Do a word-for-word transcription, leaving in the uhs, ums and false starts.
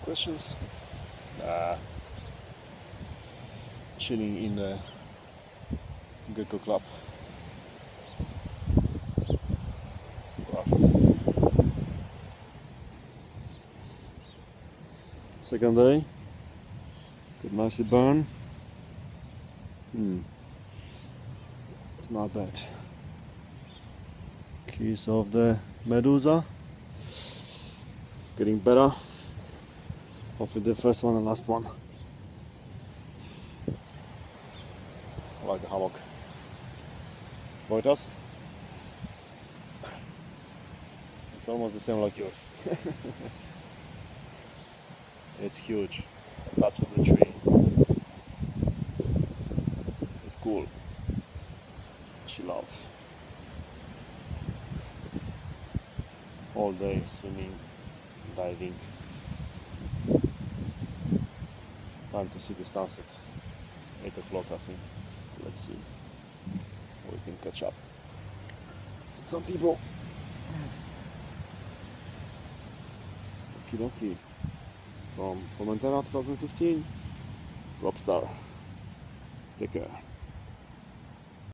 questions? Uh, chilling in the Gecko Club. Second day, could nicely burn. Hmm. It's not bad. Keys of the Medusa. Getting better. Hopefully the first one and last one. I like the hammock. Wojtas? It's almost the same like yours. It's huge. It's attached to the tree. It's cool. Chill out. All day swimming, diving. Time to see the sunset. eight o'clock I think. Let's see. We can catch up with some people. Okie dokie. From Formentera twenty fifteen, Robstar. Take care.